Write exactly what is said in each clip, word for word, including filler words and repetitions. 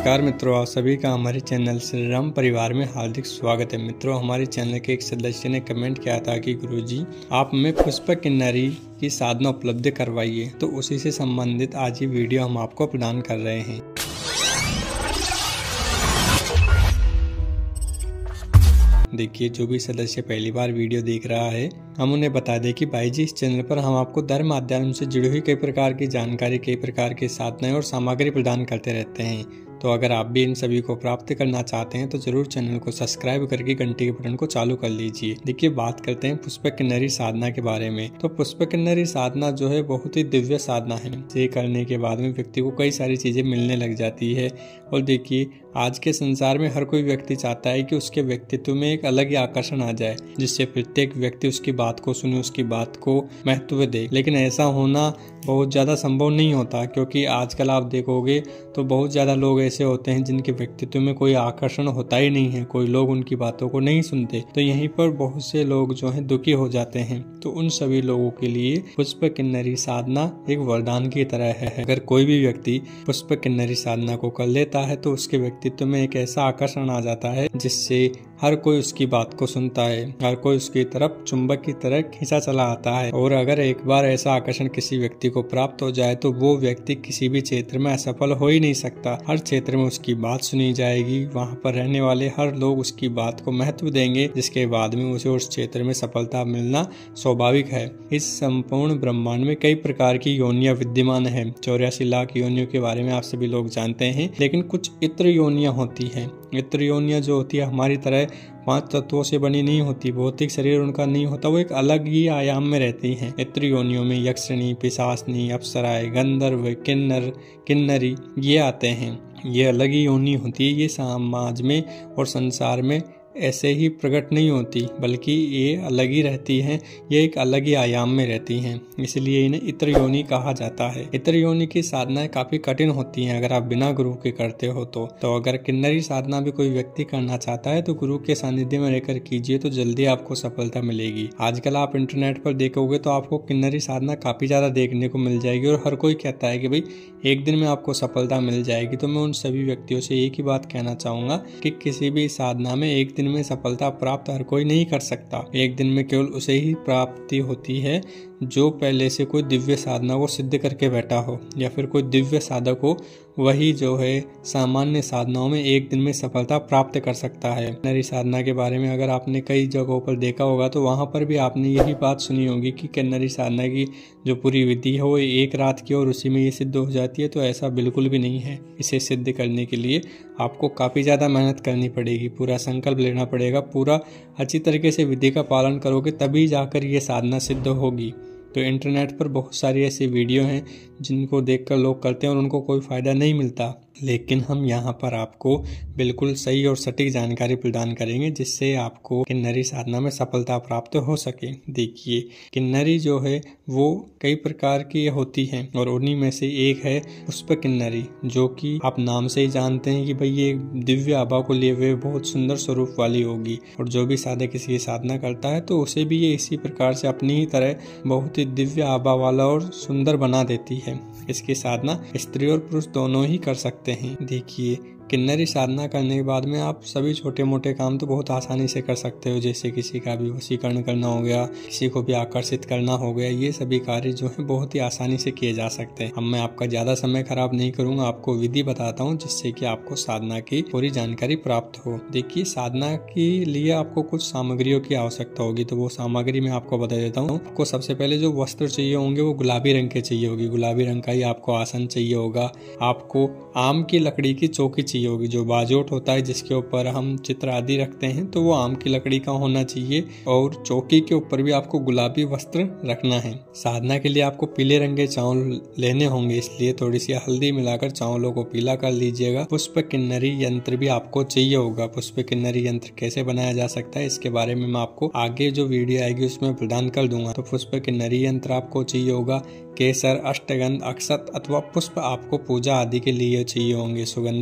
नमस्कार मित्रों, आप सभी का हमारे चैनल श्री राम परिवार में हार्दिक स्वागत है। मित्रों, हमारे चैनल के एक सदस्य ने कमेंट किया था कि गुरुजी आप हमें पुष्पक किन्नरी की साधना उपलब्ध करवाइए, तो उसी से संबंधित आज ये वीडियो हम आपको प्रदान कर रहे हैं। देखिए, जो भी सदस्य पहली बार वीडियो देख रहा है, हम उन्हें बता दें कि भाई जी इस चैनल पर हम आपको धर्म अध्यात्म से जुड़ी हुई कई प्रकार की जानकारी, कई प्रकार की साधनाएं और सामग्री प्रदान करते रहते हैं। तो अगर आप भी इन सभी को प्राप्त करना चाहते हैं तो जरूर चैनल को सब्सक्राइब करके घंटी के बटन को चालू कर लीजिए। देखिए, बात करते हैं पुष्पक किन्नरी साधना के बारे में। तो पुष्पक किन्नरी साधना जो है बहुत ही दिव्य साधना है। ये करने के बाद में व्यक्ति को कई सारी चीजें मिलने लग जाती है। और देखिए, आज के संसार में हर कोई व्यक्ति चाहता है कि उसके व्यक्तित्व में एक अलग ही आकर्षण आ जाए, जिससे प्रत्येक व्यक्ति उसकी बात को सुने, उसकी बात को महत्व दे। लेकिन ऐसा होना बहुत ज्यादा संभव नहीं होता, क्योंकि आजकल आप देखोगे तो बहुत ज्यादा लोग ऐसे होते हैं जिनके व्यक्तित्व में कोई आकर्षण होता ही नहीं है, कोई लोग उनकी बातों को नहीं सुनते। तो यहीं पर बहुत से लोग जो हैं दुखी हो जाते हैं। तो उन सभी लोगों के लिए पुष्पक किन्नरी साधना एक वरदान की तरह है। अगर कोई भी व्यक्ति पुष्पक किन्नरी साधना को कर लेता है तो उसके व्यक्तित्व में एक ऐसा आकर्षण आ जाता है जिससे हर कोई उसकी बात को सुनता है, हर कोई उसकी तरफ चुंबक की तरह खींचा चला आता है। और अगर एक बार ऐसा आकर्षण किसी व्यक्ति को प्राप्त हो जाए तो वो व्यक्ति किसी भी क्षेत्र में असफल हो ही नहीं सकता। हर क्षेत्र में उसकी बात सुनी जाएगी, वहाँ पर रहने वाले हर लोग उसकी बात को महत्व देंगे, जिसके बाद में उसे उस क्षेत्र में सफलता मिलना स्वाभाविक है। इस संपूर्ण ब्रह्मांड में कई प्रकार की योनियां विद्यमान है। चौरासी लाख योनियों के बारे में आप सभी लोग जानते हैं, लेकिन कुछ इत्र योनियां होती हैं। इत्र योनियां जो होती है हमारी तरह पांच तत्वों से बनी नहीं होती, भौतिक शरीर उनका नहीं होता, वो एक अलग ही आयाम में रहती हैं। इत्र योनियों में यक्षिणी, पिशाचनी, अप्सराएं, गंधर्व, किन्नर, किन्नरी ये आते हैं। ये अलग ही योनि होती है। ये समाज में और संसार में ऐसे ही प्रकट नहीं होती, बल्कि ये अलग ही रहती हैं। ये एक अलग ही आयाम में रहती हैं, इसलिए इन्हें इत्र योनि कहा जाता है। इत्र योनि की साधनाएं काफी कठिन होती हैं अगर आप बिना गुरु के करते हो तो। तो अगर किन्नरी साधना भी कोई व्यक्ति करना चाहता है तो गुरु के सानिध्य में रहकर कीजिए, तो जल्दी आपको सफलता मिलेगी। आजकल आप इंटरनेट पर देखोगे तो आपको किन्नरी साधना काफी ज्यादा देखने को मिल जाएगी, और हर कोई कहता है कि भाई एक दिन में आपको सफलता मिल जाएगी। तो मैं उन सभी व्यक्तियों से एक ही बात कहना चाहूंगा कि किसी भी साधना में एक दिन में सफलता प्राप्त हर कोई नहीं कर सकता। एक दिन में केवल उसे ही प्राप्ति होती है जो पहले से कोई दिव्य साधना को सिद्ध करके बैठा हो, या फिर कोई दिव्य साधक हो, वही जो है सामान्य साधनाओं में एक दिन में सफलता प्राप्त कर सकता है। किन्नरी साधना के बारे में अगर आपने कई जगहों पर देखा होगा तो वहां पर भी आपने यही बात सुनी होगी कि किन्नरी साधना की जो पूरी विधि है वो एक रात की और उसी में ये सिद्ध हो जाती है। तो ऐसा बिल्कुल भी नहीं है। इसे सिद्ध करने के लिए आपको काफी ज्यादा मेहनत करनी पड़ेगी, पूरा संकल्प लेना पड़ेगा, पूरा अच्छी तरीके से विधि का पालन करोगे तभी जाकर ये साधना सिद्ध होगी। तो इंटरनेट पर बहुत सारी ऐसी वीडियो हैं जिनको देखकर लोग करते हैं और उनको कोई फायदा नहीं मिलता, लेकिन हम यहाँ पर आपको बिल्कुल सही और सटीक जानकारी प्रदान करेंगे जिससे आपको किन्नरी साधना में सफलता प्राप्त हो सके। देखिए, किन्नरी जो है वो कई प्रकार की होती है और उन्हीं में से एक है पुष्पक किन्नरी, जो कि आप नाम से ही जानते हैं कि भाई ये दिव्य आभा को लिए हुए बहुत सुंदर स्वरूप वाली होगी। और जो भी साधक इसकी साधना करता है तो उसे भी ये इसी प्रकार से अपनी ही तरह बहुत ही दिव्य आभा वाला और सुंदर बना देती है। इसकी साधना स्त्री और पुरुष दोनों ही कर सकते हैं। देखिए, किन्नरी साधना करने के बाद में आप सभी छोटे मोटे काम तो बहुत आसानी से कर सकते हो, जैसे किसी का भी वशीकरण करना हो गया, किसी को भी आकर्षित करना हो गया। ये सभी कार्य जो है बहुत ही आसानी से किए जा सकते हैं। अब मैं आपका ज्यादा समय खराब नहीं करूंगा, आपको विधि बताता हूँ जिससे कि आपको साधना की पूरी जानकारी प्राप्त हो। देखिए, साधना के लिए आपको कुछ सामग्रियों की आवश्यकता होगी, तो वो सामग्री मैं आपको बता देता हूँ। आपको सबसे पहले जो वस्त्र चाहिए होंगे वो गुलाबी रंग के चाहिए होगी। गुलाबी रंग का ही आपको आसन चाहिए होगा। आपको आम की लकड़ी की चौकी चाहिए होगी। जो बाजोट होता है जिसके ऊपर हम चित्र आदि रखते हैं तो वो आम की लकड़ी का होना चाहिए। और चौकी के ऊपर भी आपको गुलाबी वस्त्र रखना है। साधना के लिए आपको पीले रंग के चावल लेने होंगे, इसलिए थोड़ी सी हल्दी मिलाकर चावलों को पीला कर लीजिएगा। पुष्पक किन्नरी यंत्र भी आपको चाहिए होगा। पुष्पक किन्नरी यंत्र कैसे बनाया जा सकता है इसके बारे में मैं आपको आगे जो वीडियो आएगी उसमें प्रदान कर दूंगा। तो पुष्पक किन्नरी यंत्र आपको चाहिए होगा। केसर, अष्टगंध, अक्षत अथवा पुष्प आपको पूजा आदि के लिए चाहिए होंगे। सुगंधित धूप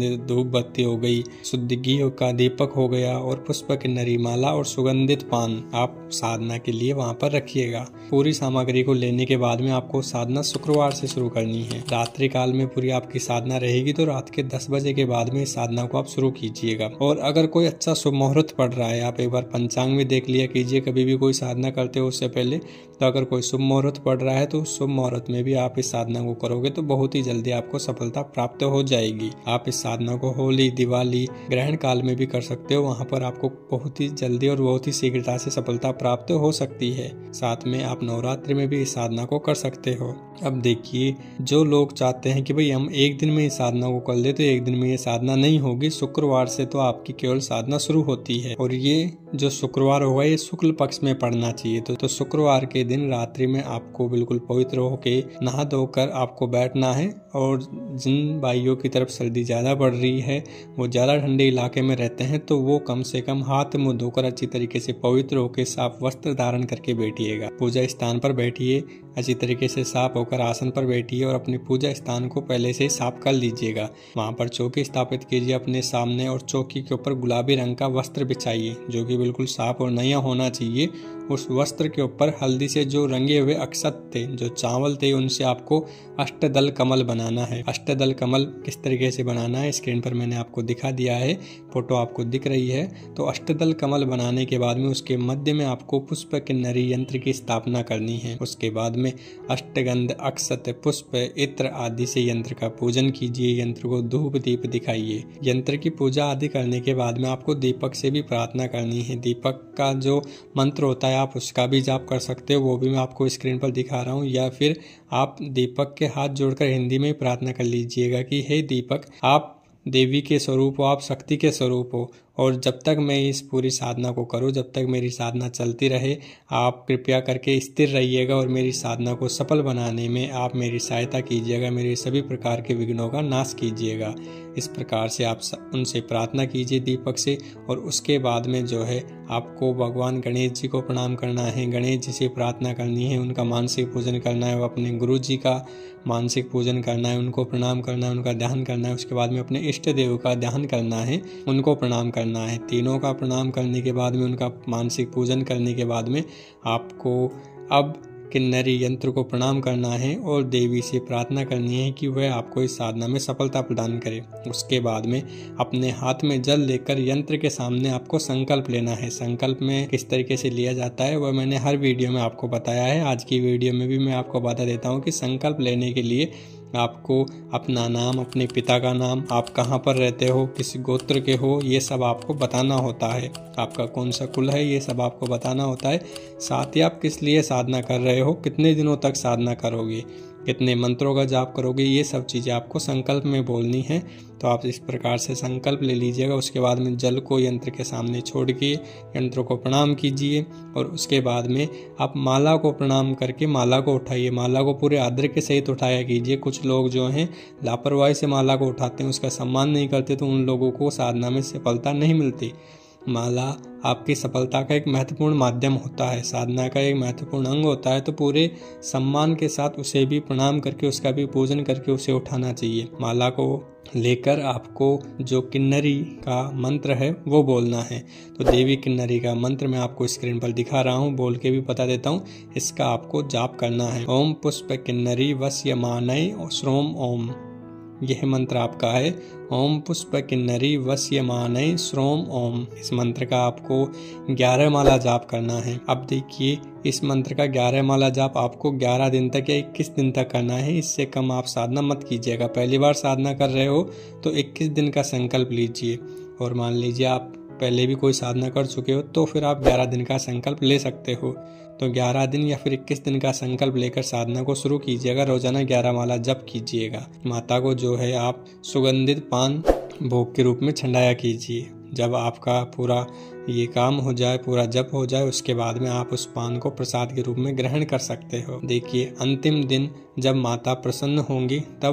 धूप बत्ती हो गई, शुद्ध घी का दीपक हो गया और पुष्प किन्नरी माला और सुगंधित पान आप साधना के लिए वहाँ पर रखिएगा। पूरी सामग्री को लेने के बाद में आपको साधना शुक्रवार से शुरू करनी है। रात्रि काल में पूरी आपकी साधना रहेगी तो रात के दस बजे के बाद में इस साधना को आप शुरू कीजिएगा। और अगर कोई अच्छा शुभ मुहूर्त पड़ रहा है, आप एक बार पंचांग में देख लिया कीजिए कभी भी कोई साधना करते हो उससे पहले, तो अगर कोई शुभ मुहूर्त पड़ रहा है तो शुभ मुहूर्त में भी आप इस साधना को करोगे तो बहुत ही जल्दी आपको सफलता प्राप्त हो जाएगी। आप इस साधना को होली, दिवाली, ग्रहण काल में भी कर सकते हो, वहाँ पर आपको बहुत ही जल्दी और बहुत ही शीघ्रता से सफलता प्राप्त हो सकती है। साथ में आप नवरात्रि में भी इस साधना को कर सकते हो। अब देखिए, जो लोग चाहते हैं कि भाई हम एक दिन में इस साधना को कर ले, तो एक दिन में ये साधना नहीं होगी। शुक्रवार से तो आपकी केवल साधना शुरू होती है और ये जो शुक्रवार होगा ये शुक्ल पक्ष में पड़ना चाहिए। तो, तो शुक्रवार के दिन रात्रि में आपको बिल्कुल पवित्र होके नहा धोकर आपको बैठना है। और जिन भाइयों की तरफ सर्दी ज्यादा बढ़ रही है, वो ज्यादा ठंडे इलाके में रहते हैं, तो वो कम से कम हाथ मुंह धोकर अच्छी तरीके से पवित्र होकर साफ वस्त्र धारण करके बैठिएगा। पूजा स्थान पर बैठिए, अच्छी तरीके से साफ होकर आसन पर बैठिए और अपने पूजा स्थान को पहले से ही साफ कर लीजिएगा। वहाँ पर चौकी स्थापित कीजिए अपने सामने और चौकी के ऊपर गुलाबी रंग का वस्त्र बिछाइए जो कि बिल्कुल साफ और नया होना चाहिए। उस वस्त्र के ऊपर हल्दी से जो रंगे हुए अक्षत थे, जो चावल थे, उनसे आपको अष्टदल कमल बनाना है। अष्टदल कमल किस तरीके से बनाना है स्क्रीन पर मैंने आपको दिखा दिया है, फोटो आपको दिख रही है। तो अष्टदल कमल बनाने के बाद में उसके मध्य में आपको पुष्प किन्नरी यंत्र की स्थापना करनी है। उसके बाद में अष्टगंध, अक्षत, पुष्प, इत्र आदि से यंत्र का पूजन कीजिए। यंत्र को धूप दीप दिखाइए। यंत्र की पूजा आदि करने के बाद में आपको दीपक से भी प्रार्थना करनी है। दीपक का जो मंत्र होता है आप उसका भी जाप कर सकते हो, वो भी मैं आपको स्क्रीन पर दिखा रहा हूँ। या फिर आप दीपक के हाथ जोड़कर हिंदी में प्रार्थना कर लीजिएगा कि हे दीपक, आप देवी के स्वरूप हो, आप शक्ति के स्वरूप हो, और जब तक मैं इस पूरी साधना को करूं, जब तक मेरी साधना चलती रहे, आप कृपया करके स्थिर रहिएगा और मेरी साधना को सफल बनाने में आप मेरी सहायता कीजिएगा, मेरे सभी प्रकार के विघ्नों का नाश कीजिएगा। इस प्रकार से आप उनसे प्रार्थना कीजिए दीपक से। और उसके बाद में जो है आपको भगवान गणेश जी को प्रणाम करना है, गणेश जी से प्रार्थना करनी है, उनका मानसिक पूजन करना है, अपने गुरु जी का मानसिक पूजन करना है, उनको प्रणाम करना है, उनका ध्यान करना है। उसके बाद में अपने इष्ट देव का ध्यान करना है, उनको प्रणाम करना है। तीनों का प्रणाम करने के बाद में, उनका मानसिक पूजन करने के बाद में आपको अब किन्नरी यंत्र को प्रणाम करना है और देवी से प्रार्थना करनी है कि वह आपको इस साधना में सफलता प्रदान करे। उसके बाद में अपने हाथ में जल लेकर यंत्र के सामने आपको संकल्प लेना है। संकल्प में किस तरीके से लिया जाता है वह मैंने हर वीडियो में आपको बताया है। आज की वीडियो में भी मैं आपको बता देता हूँ कि संकल्प लेने के लिए आपको अपना नाम, अपने पिता का नाम, आप कहाँ पर रहते हो, किस गोत्र के हो, ये सब आपको बताना होता है। आपका कौन सा कुल है ये सब आपको बताना होता है। साथ ही आप किस लिए साधना कर रहे हो, कितने दिनों तक साधना करोगे, कितने मंत्रों का जाप करोगे, ये सब चीज़ें आपको संकल्प में बोलनी है। तो आप इस प्रकार से संकल्प ले लीजिएगा। उसके बाद में जल को यंत्र के सामने छोड़ के यंत्र को प्रणाम कीजिए और उसके बाद में आप माला को प्रणाम करके माला को उठाइए। माला को पूरे आदर के सहित उठाया कीजिए। कुछ लोग जो हैं लापरवाही से माला को उठाते हैं, उसका सम्मान नहीं करते, तो उन लोगों को साधना में सफलता नहीं मिलती। माला आपकी सफलता का एक महत्वपूर्ण माध्यम होता है, साधना का एक महत्वपूर्ण अंग होता है। तो पूरे सम्मान के साथ उसे भी प्रणाम करके, उसका भी पूजन करके उसे उठाना चाहिए। माला को लेकर आपको जो किन्नरी का मंत्र है वो बोलना है। तो देवी किन्नरी का मंत्र मैं आपको स्क्रीन पर दिखा रहा हूँ, बोल के भी बता देता हूँ। इसका आपको जाप करना है। ओम पुष्प किन्नरी वस्यमानय श्रोम ओम, यह मंत्र आपका है। ओम पुष्प किन्नरी वस्यमानय श्रोम ओम। इस मंत्र का आपको ग्यारह माला जाप करना है। अब देखिए, इस मंत्र का ग्यारह माला जाप आपको ग्यारह दिन तक या इक्कीस दिन तक करना है। इससे कम आप साधना मत कीजिएगा। पहली बार साधना कर रहे हो तो इक्कीस दिन का संकल्प लीजिए। और मान लीजिए आप पहले भी कोई साधना कर चुके हो तो फिर आप ग्यारह दिन का संकल्प ले सकते हो। तो ग्यारह दिन या फिर इक्कीस दिन का संकल्प लेकर साधना को शुरू कीजिएगा। रोजाना ग्यारह माला जप कीजिएगा। माता को जो है आप सुगंधित पान भोग के रूप में छंडाया कीजिए। जब आपका पूरा ये काम हो जाए, पूरा जप हो जाए, उसके बाद में आप उस पान को प्रसाद के रूप में ग्रहण कर सकते हो। देखिए, अंतिम दिन जब माता प्रसन्न होंगी तब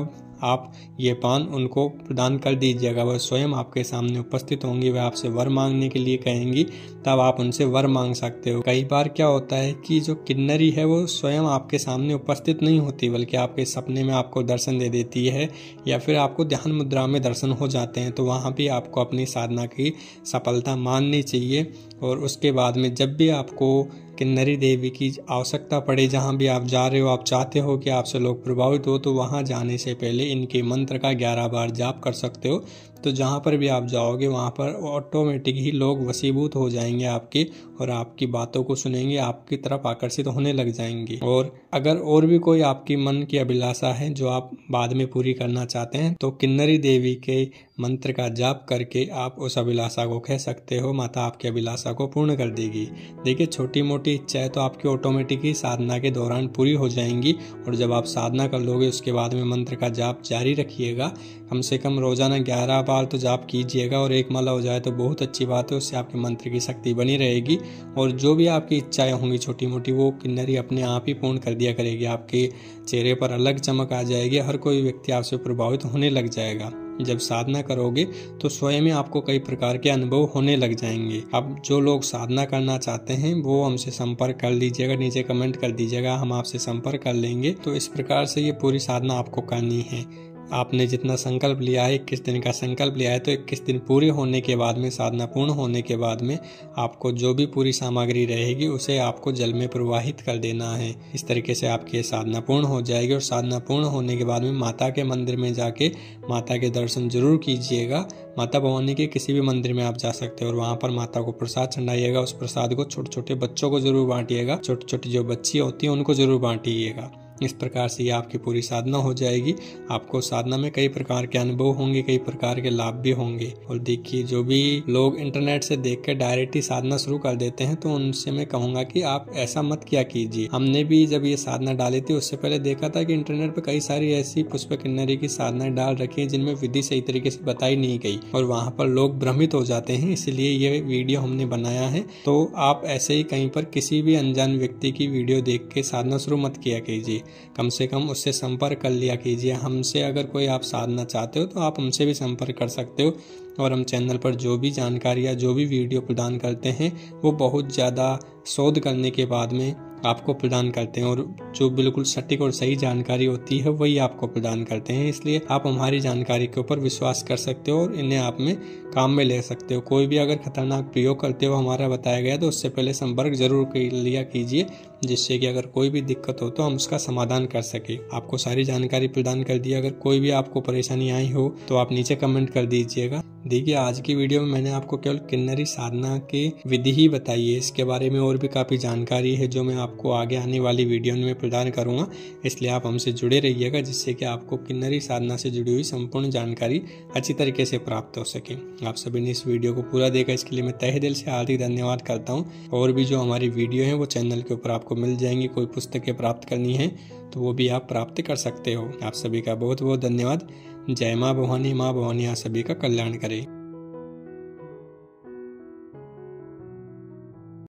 आप ये पान उनको प्रदान कर दीजिएगा। वह स्वयं आपके सामने उपस्थित होंगी, वह आपसे वर मांगने के लिए कहेंगी, तब आप उनसे वर मांग सकते हो। कई बार क्या होता है कि जो किन्नरी है वो स्वयं आपके सामने उपस्थित नहीं होती, बल्कि आपके सपने में आपको दर्शन दे देती है या फिर आपको ध्यान मुद्रा में दर्शन हो जाते हैं। तो वहाँ भी आपको अपनी साधना की सफलता माननी चाहिए। और उसके बाद में जब भी आपको किन्नरी देवी की आवश्यकता पड़े, जहाँ भी आप जा रहे हो, आप चाहते हो कि आपसे लोग प्रभावित हो, तो वहाँ जाने से पहले इनके मंत्र का ग्यारह बार जाप कर सकते हो। तो जहाँ पर भी आप जाओगे वहाँ पर ऑटोमेटिक ही लोग वशीभूत हो जाएंगे आपके, और आपकी बातों को सुनेंगे, आपकी तरफ आकर्षित होने लग जाएंगे। और अगर और भी कोई आपकी मन की अभिलाषा है जो आप बाद में पूरी करना चाहते हैं, तो किन्नरी देवी के मंत्र का जाप करके आप उस अभिलाषा को कह सकते हो, माता आपकी अभिलाषा को पूर्ण कर देगी। देखिए, छोटी मोटी इच्छाएं तो आपकी ऑटोमेटिक ही साधना के दौरान पूरी हो जाएंगी। और जब आप साधना कर लोगे उसके बाद में मंत्र का जाप जारी रखिएगा। कम से कम रोजाना ग्यारह बार तो जाप कीजिएगा, और एक माला हो जाए तो बहुत अच्छी बात है, उससे आपके मंत्र की शक्ति बनी रहेगी। और जो भी आपकी इच्छाएं होंगी छोटी मोटी, वो किन्नरी अपने आप ही पूर्ण कर दिया करेगी। आपके चेहरे पर अलग चमक आ जाएगी, हर कोई व्यक्ति आपसे प्रभावित होने लग जाएगा। जब साधना करोगे तो स्वयं ही आपको कई प्रकार के अनुभव होने लग जाएंगे। अब जो लोग साधना करना चाहते हैं वो हमसे संपर्क कर लीजिएगा, नीचे कमेंट कर दीजिएगा, हम आपसे संपर्क कर लेंगे। तो इस प्रकार से ये पूरी साधना आपको करनी है। आपने जितना संकल्प लिया है, इक्कीस दिन का संकल्प लिया है, तो इक्कीस दिन पूरे होने के बाद में, साधना पूर्ण होने के बाद में आपको जो भी पूरी सामग्री रहेगी उसे आपको जल में प्रवाहित कर देना है। इस तरीके से आपकी साधना पूर्ण हो जाएगी। और साधना पूर्ण होने के बाद में माता के मंदिर में जाके माता के दर्शन जरूर कीजिएगा। माता भवानी के किसी भी मंदिर में आप जा सकते हो और वहाँ पर माता को प्रसाद चढ़ाइएगा। उस प्रसाद को छोटे छोटे बच्चों को जरूर बांटिएगा, छोटी छोटी जो बच्ची होती है उनको जरूर बांटिएगा। इस प्रकार से ये आपकी पूरी साधना हो जाएगी। आपको साधना में कई प्रकार के अनुभव होंगे, कई प्रकार के लाभ भी होंगे। और देखिए, जो भी लोग इंटरनेट से देख के डायरेक्ट ही साधना शुरू कर देते हैं, तो उनसे मैं कहूंगा कि आप ऐसा मत किया कीजिए। हमने भी जब ये साधना डाली थी उससे पहले देखा था कि इंटरनेट पे कई सारी ऐसी पुष्प किन्नरी की साधनाएं डाल रखी है जिनमें विधि सही तरीके से बताई नहीं गई, और वहाँ पर लोग भ्रमित हो जाते हैं। इसलिए ये वीडियो हमने बनाया है। तो आप ऐसे ही कहीं पर किसी भी अनजान व्यक्ति की वीडियो देख के साधना शुरू मत किया कीजिए। कम से कम उससे संपर्क कर लिया कीजिए। हमसे अगर कोई आप साधना चाहते हो तो आप हमसे भी संपर्क कर सकते हो। और हम चैनल पर जो भी जानकारी या जो भी वीडियो प्रदान करते हैं वो बहुत ज़्यादा शोध करने के बाद में आपको प्रदान करते हैं, और जो बिल्कुल सटीक और सही जानकारी होती है वही आपको प्रदान करते हैं। इसलिए आप हमारी जानकारी के ऊपर विश्वास कर सकते हो और इन्हें आप में काम में ले सकते हो। कोई भी अगर खतरनाक प्रयोग करते हो हमारा बताया गया तो उससे पहले संपर्क जरूर कर लिया कीजिए, जिससे कि अगर कोई भी दिक्कत हो तो हम उसका समाधान कर सके। आपको सारी जानकारी प्रदान कर दी। अगर कोई भी आपको परेशानी आई हो तो आप नीचे कमेंट कर दीजिएगा। देखिए, आज की वीडियो में मैंने आपको केवल किन्नरी साधना के विधि ही बताई है। इसके बारे में और भी काफ़ी जानकारी है जो मैं आपको आगे आने वाली वीडियो में प्रदान करूंगा। इसलिए आप हमसे जुड़े रहिएगा, जिससे कि आपको किन्नरी साधना से जुड़ी हुई संपूर्ण जानकारी अच्छी तरीके से प्राप्त हो सके। आप सभी ने इस वीडियो को पूरा देखा, इसके लिए मैं तहे दिल से हार्दिक धन्यवाद करता हूँ। और भी जो हमारी वीडियो है वो चैनल के ऊपर आपको मिल जाएंगी। कोई पुस्तकें प्राप्त करनी है तो वो भी आप प्राप्त कर सकते हो। आप सभी का बहुत बहुत धन्यवाद। जय माँ भवानी। माँ भवानी आप सभी का कल्याण करे।